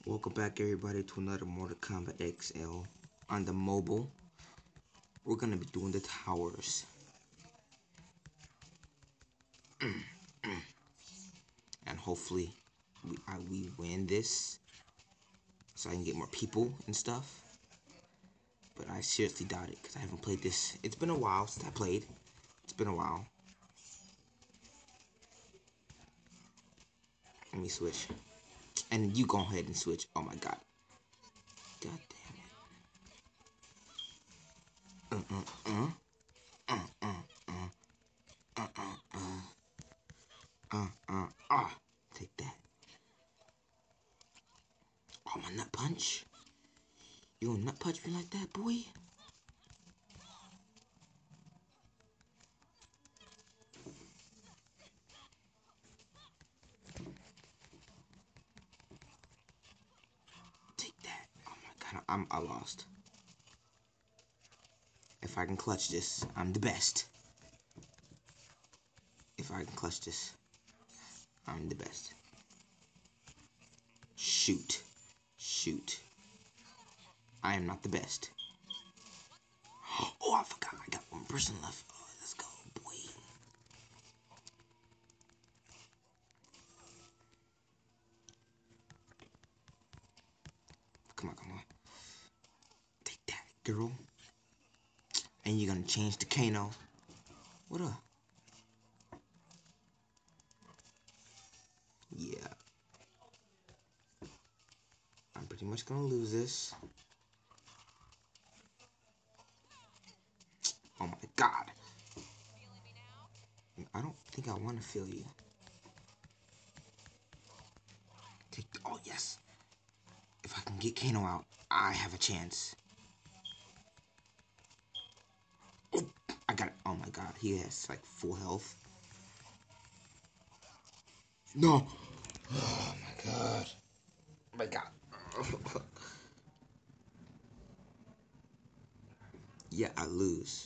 Welcome back everybody to another Mortal Kombat XL on the mobile. We're gonna be doing the towers. And hopefully we win this so I can get more people and stuff. But I seriously doubt it because I haven't played this. It's been a while since I played. It's been a while. Let me switch. And you go ahead and switch. Oh my god. God damn it. Take that. Oh, my nut punch. You gonna nut punch me like that, boy? Take that. Oh my god, I lost. If I can clutch this, I'm the best. If I can clutch this, I'm the best. Shoot. Shoot. I am not the best. Oh, I forgot. I got one person left. Oh, let's go, boy. Come on, come on. Take that, girl. And you're gonna change to Kano. What up? Yeah. I'm pretty much gonna lose this. Oh my god. I don't think I want to feel you. Take. Oh, yes. If I can get Kano out, I have a chance. Oh, I got it. Oh my god. He has like full health. No. Oh my god. Oh my god. Yeah, I lose.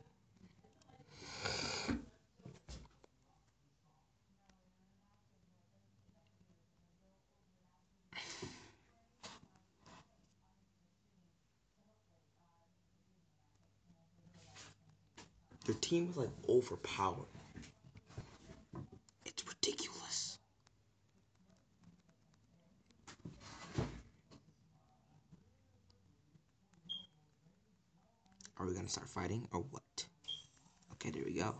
Their team is like overpowered. It's ridiculous. Are we gonna start fighting or what? Okay, there we go.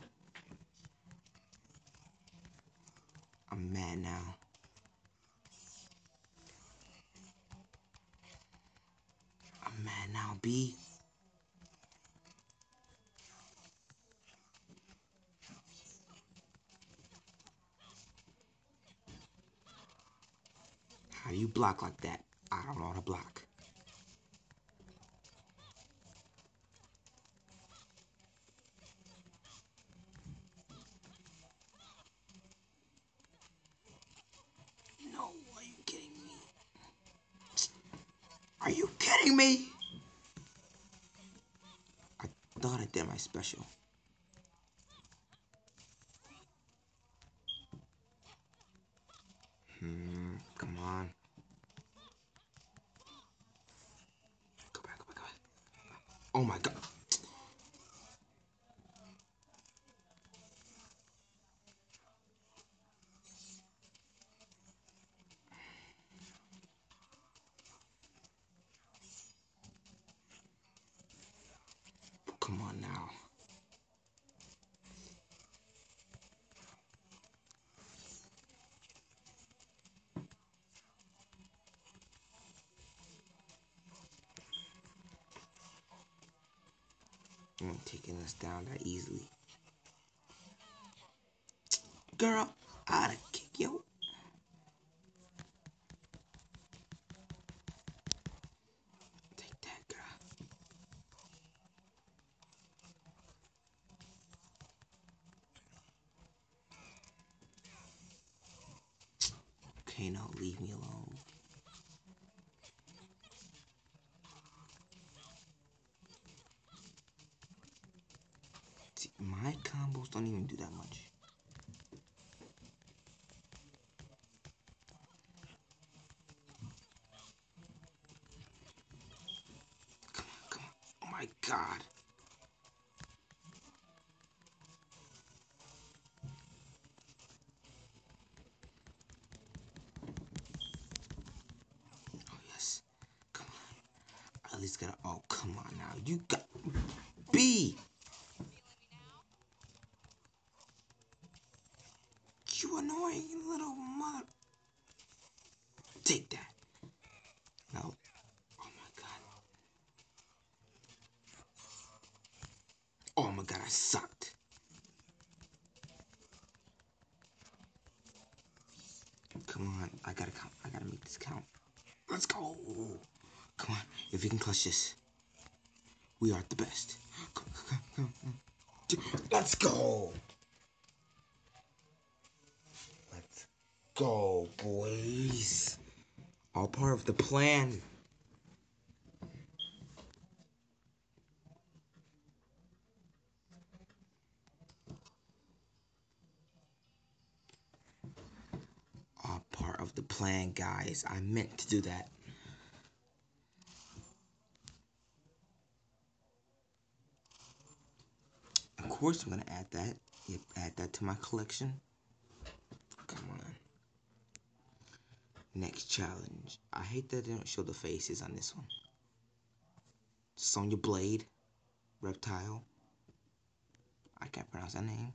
I'm mad now. I'm mad now, B. How do you block like that? I don't know how to block. No, are you kidding me? Are you kidding me? I thought I did my special. Come on. Go back, go back, go back. Oh my god. Come on now. I'm not taking us down that easily. Girl, I'd kick you. Take that, girl. Okay, no, leave me alone. See, my combos don't even do that much. my god. Oh, yes. Come on. At least gotta. Oh, come on now. You got. B! You annoying little mother. Take that. No. Oh my god. Oh my god, I sucked. Come on. I gotta count. I gotta make this count. Let's go. Come on. If we can clutch this, we are the best. Come on. Let's go. Let's go, boys. All part of the plan. All part of the plan, guys. I meant to do that. Of course, I'm gonna add that. Yep, add that to my collection. Come on. Next challenge. I hate that they don't show the faces on this one. Sonya Blade. Reptile. I can't pronounce that name.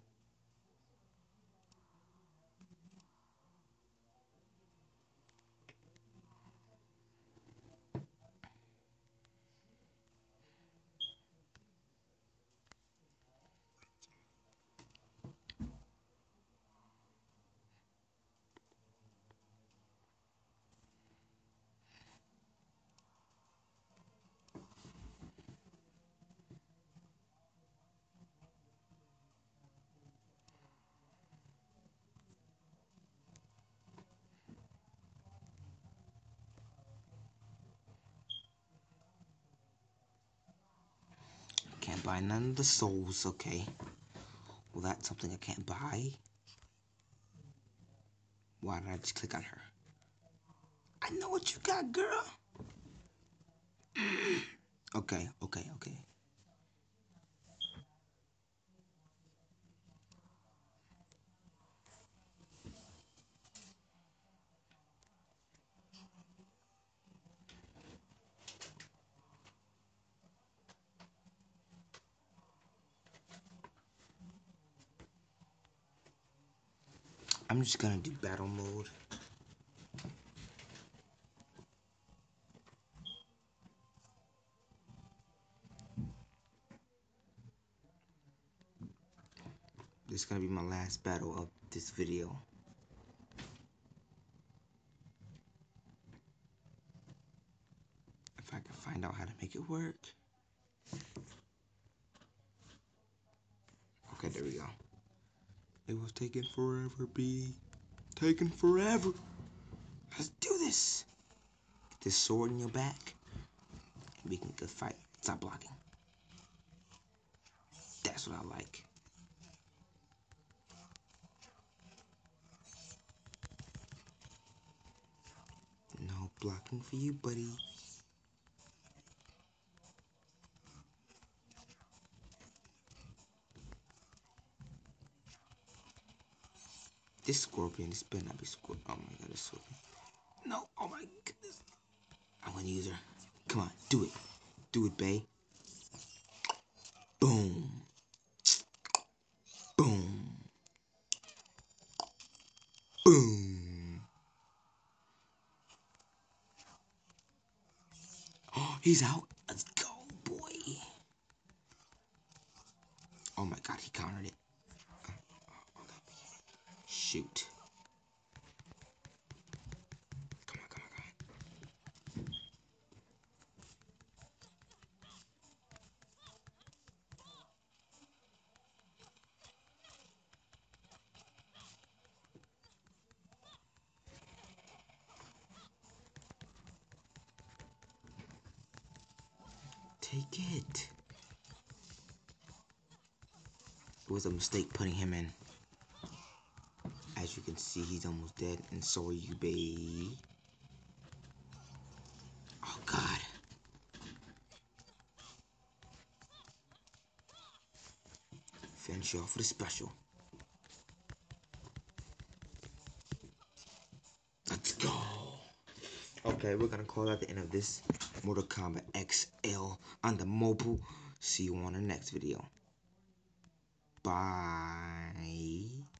Can't buy none of the souls, okay. Well, that's something I can't buy. Why did I just click on her? I know what you got, girl. Okay. I'm just gonna do battle mode. This is gonna be my last battle of this video. If I can find out how to make it work. Okay, there we go. It was taking forever, B. Taking forever. Let's do this. Get this sword in your back. And we can go fight. Stop blocking. That's what I like. No blocking for you, buddy. This scorpion, this better not be scorpion. Oh my god, this scorpion. No, oh my goodness. I'm gonna use her. Come on, do it. Do it, bae. Boom. Boom. Boom. Oh, he's out. Let's go, boy. Oh my god, he countered it. Shoot. Come on. Take it. It was a mistake putting him in. As you can see, he's almost dead, and so are you, babe. Oh god. Finish you off with a special. Let's go. Okay, we're gonna call that the end of this Mortal Kombat XL on the mobile. See you on the next video. Bye.